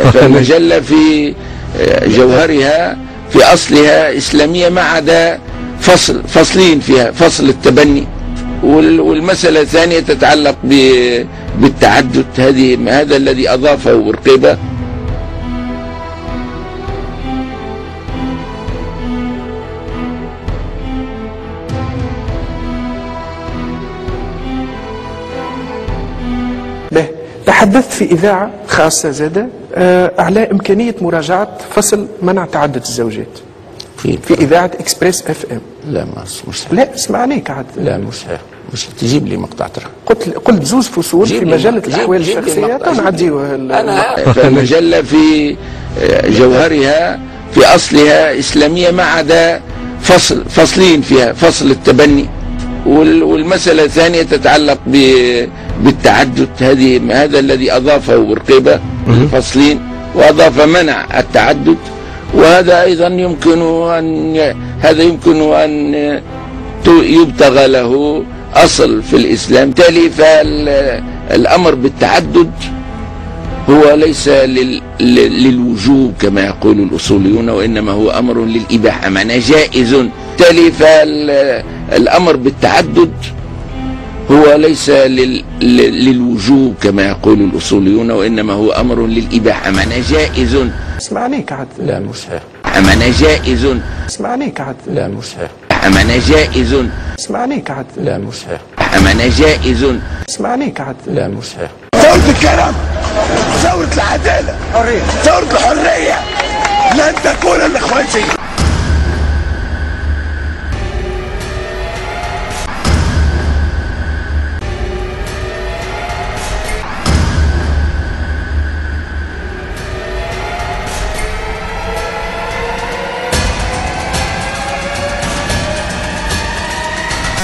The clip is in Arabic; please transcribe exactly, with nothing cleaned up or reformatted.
فالمجلة في جوهرها في أصلها إسلامية، ما عدا فصل فصلين فيها، فصل التبني والمسألة الثانية تتعلق بالتعدد. هذه هذا الذي أضافه بورقيبة. تحدثت في إذاعة خاصة زادة على إمكانية مراجعة فصل منع تعدد الزوجات في, في إذاعة إكسبريس اف ام. لا مش لا اسمع عليك عاد. لا مش مش تجيب لي مقطع ترى. قلت قلت زوز فصول في مجلة الأحوال الشخصية تنعديوها. أنا فالمجلة في جوهرها في أصلها إسلامية، ما عدا فصل فصلين فيها، فصل التبني والمسألة الثانية تتعلق بالتعدد. هذه هذا الذي أضافه بورقيبة الفصلين، وأضاف منع التعدد. وهذا أيضا يمكن أن هذا يمكن أن يبتغى له أصل في الإسلام. بالتالي فالأمر بالتعدد هو ليس للوجوب كما يقول الأصوليون، وإنما هو أمر للإباحة، معناه جائز. بالتالي فالأمر بالتعدد هو ليس للوجوب كما يقول الأصوليون، وإنما هو أمر للإباحة، معناه جائز. اسمع عليك عاد. لا مش معناه جائز. اسمع عليك عاد. لا مش معناه جائز. اسمع عليك عاد. لا مش معناه جائز. اسمع عليك عاد. لا مش ثورة الكرم، ثورة العدالة، ثورة الحرية، لن تكون الإخوانية.